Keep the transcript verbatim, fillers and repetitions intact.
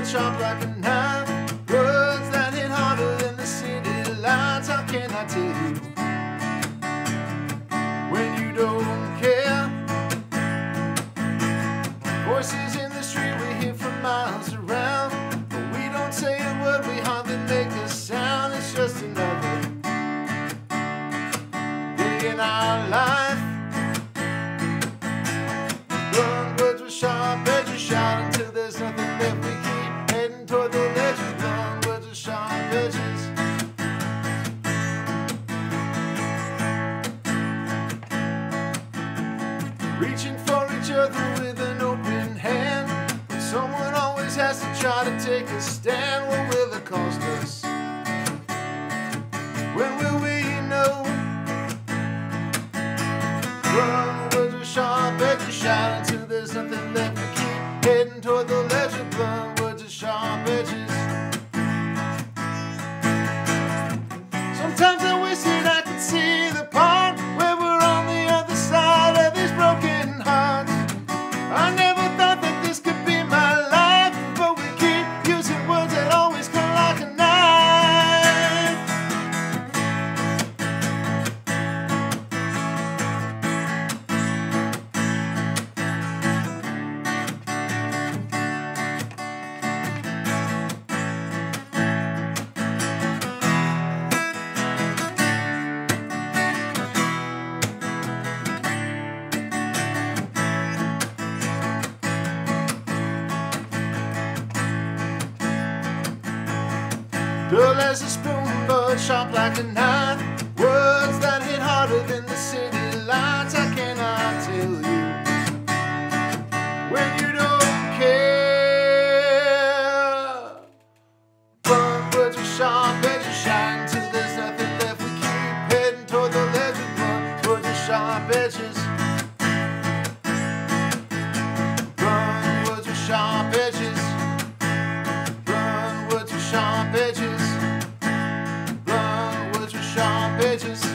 but sharp like a knife. Words that hit harder than the city lights. How can I tell you when you don't care? Voices in the street we hear from miles around, but we don't say a word, we hardly make a sound. It's just another day in our life. Blunt words with sharp edges, shout until there's nothing left. We keep heading toward the ledge with blunt words with sharp edges. Reaching for each other with an open hand, but someone always has to try to take a stand. What will it cost us? When will we know? Blunt words with sharp edges, shout until there's nothing left. We keep heading toward the ledge with blunt words with sharp edges. Sometimes I wish that I could see the part where we're on the other side of these broken hearts. I never thought that this could be my life, but we keep using words that always come like a knife. Dull as a spoon, but sharp like a knife. Words that hit harder than the city lights. I cannot tell you when you don't care. Blunt words with sharp edges, shine till there's nothing left. We keep heading toward the ledge with blunt words with sharp edges. Blunt words with sharp edges. Blunt words with sharp edges. Blunt words with sharp edges.